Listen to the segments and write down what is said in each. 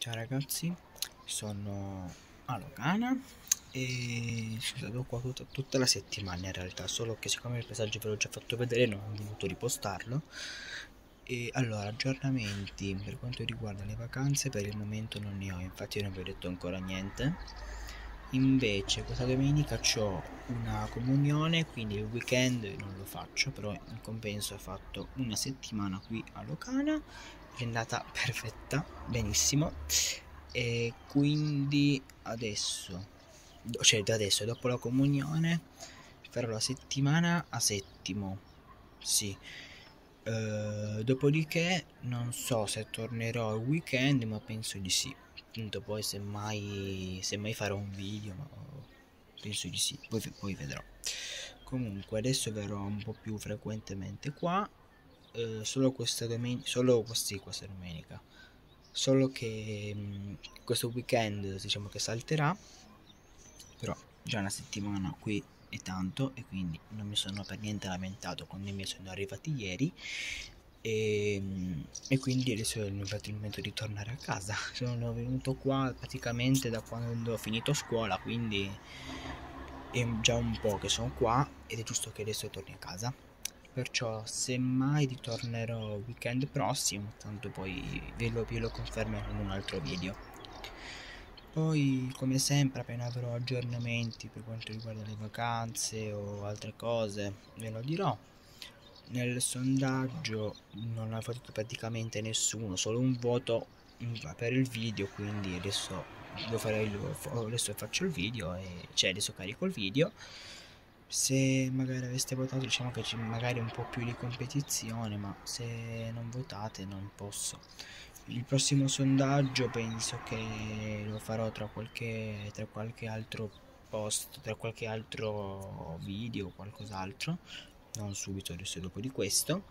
Ciao ragazzi, sono a Locana e sono stato qua tutta la settimana in realtà, solo che siccome il paesaggio ve l'ho già fatto vedere non ho voluto ripostarlo. E allora, aggiornamenti per quanto riguarda le vacanze per il momento non ne ho, infatti non vi ho detto ancora niente. Invece questa domenica ho una comunione, quindi il weekend non lo faccio, però in compenso ho fatto una settimana qui a Locana, è andata perfetta, benissimo. E quindi adesso, cioè da adesso, dopo la comunione, farò la settimana a Settimo, sì. Dopodiché non so se tornerò il weekend, ma penso di sì. Appunto, poi semmai farò un video, ma penso di sì, poi vedrò. Comunque adesso verrò un po' più frequentemente qua, solo questa domenica, questa domenica. Solo che questo weekend diciamo che salterà, però già una settimana qui è tanto e quindi non mi sono per niente lamentato quando i miei sono arrivati ieri e quindi adesso è arrivato il momento di tornare a casa. Sono venuto qua praticamente da quando ho finito scuola, quindi è già un po' che sono qua ed è giusto che adesso torni a casa. Perciò semmai ritornerò weekend prossimo, tanto poi ve lo confermerò in un altro video. Poi come sempre appena avrò aggiornamenti per quanto riguarda le vacanze o altre cose ve lo dirò. Nel sondaggio non ha votato praticamente nessuno, solo un voto per il video, quindi adesso adesso faccio il video e cioè adesso carico il video. Se magari aveste votato diciamo che c'è magari un po' più di competizione, ma se non votate non posso. Il prossimo sondaggio penso che lo farò tra qualche altro post, tra qualche altro video o qualcos'altro, non subito, adesso dopo di questo,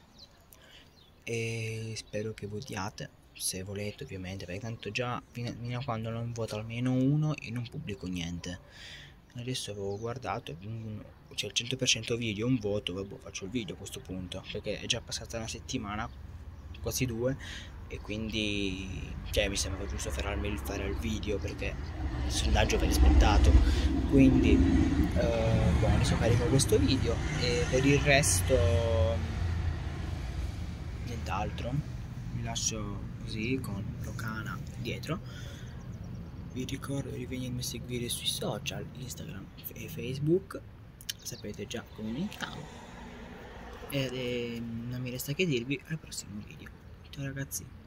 e spero che votiate se volete ovviamente, perché tanto già fino a quando non vota almeno uno io non pubblico niente. Adesso avevo guardato, c'è il 100% video, un voto, vabbè, faccio il video a questo punto, perché è già passata una settimana, quasi due, e quindi cioè mi sembra giusto fare il video perché il sondaggio va rispettato. Quindi boh, adesso carico questo video e per il resto nient'altro, vi lascio così con Locana dietro. Vi ricordo di venirmi a seguire sui social, Instagram e Facebook, sapete già come mi chiamo. E non mi resta che dirvi al prossimo video. Ciao ragazzi.